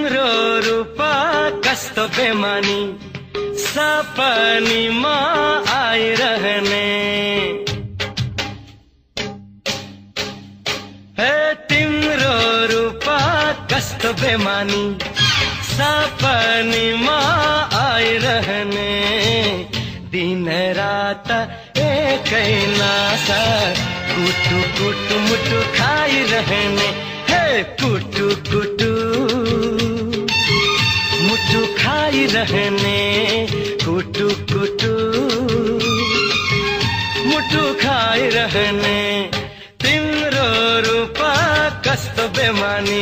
तिम्रो रूपा कस्तो बेमानी सपनीमा आइरहने हे तिम्रो रूपा कस्तो बेमानी सपनीमा आइरहने दिन रात एकै नासा कुटु कुटु मुटु खाइरहने हे कुटु कुटु मुटु खाइरहने कुटु कुटु मुटु खाइरहने तिम्रो रूपा कस्तो बेमानी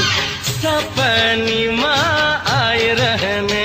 सपनीमा आइरहने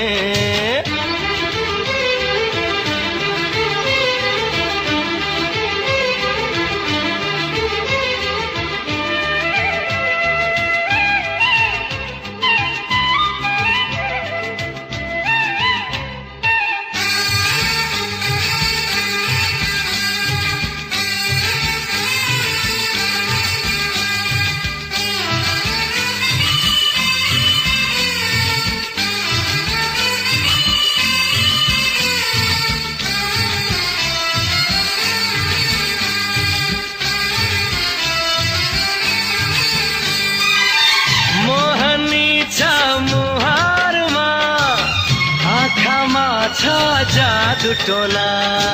छ जादु टोना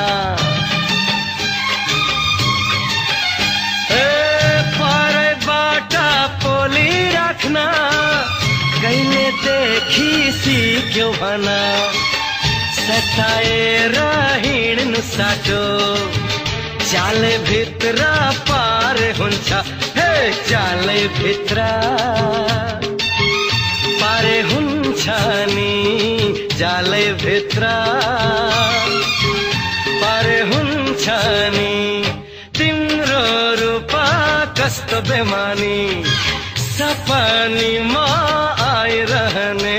परैबाट पोली राख्न कहिले देखि सिक्यो भन सताएर हिँड्नु साटो चाले भित्र पार हुन्छ हे चाले भित्र पारे हुन्छ नि जाले भित्र पारे हुन्छ नि तिम्रो रूपा कस्तो बेमानी सपनीमा आइरहने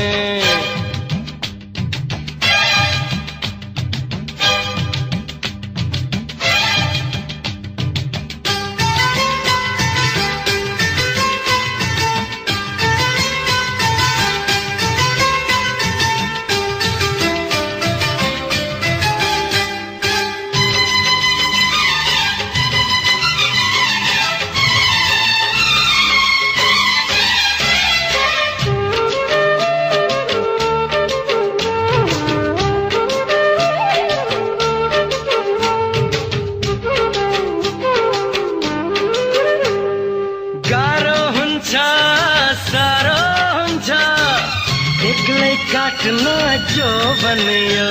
सारो हुन्छ एक्लै काट्न जो बनियो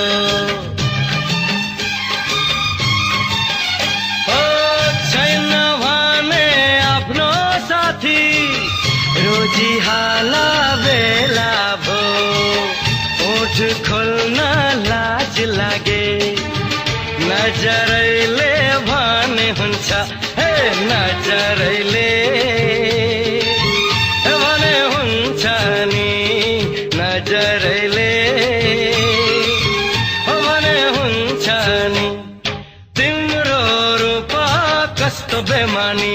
छैन भने आफ्नो साथी रोजी हाला बेला भो ओठ खोल्न लाज लागे नजरैले भने हुन्छ हे नजरैले नजरैले भने हुन्छ नि तिम्रो रूपा कस्तो बेमानी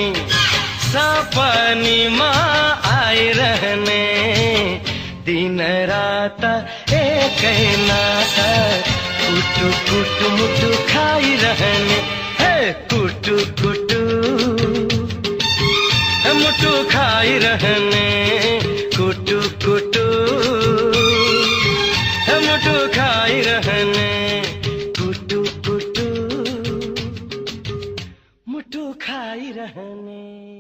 सपनीमा आइरहने दिन रात एकै नासा कुटु कुटु मुटु खाइरहने हे कुटु कुटु मुटु खाइरहने कुटु कुटु मुटु खाइरहने कुटु कुटु मुटु खाइरहने।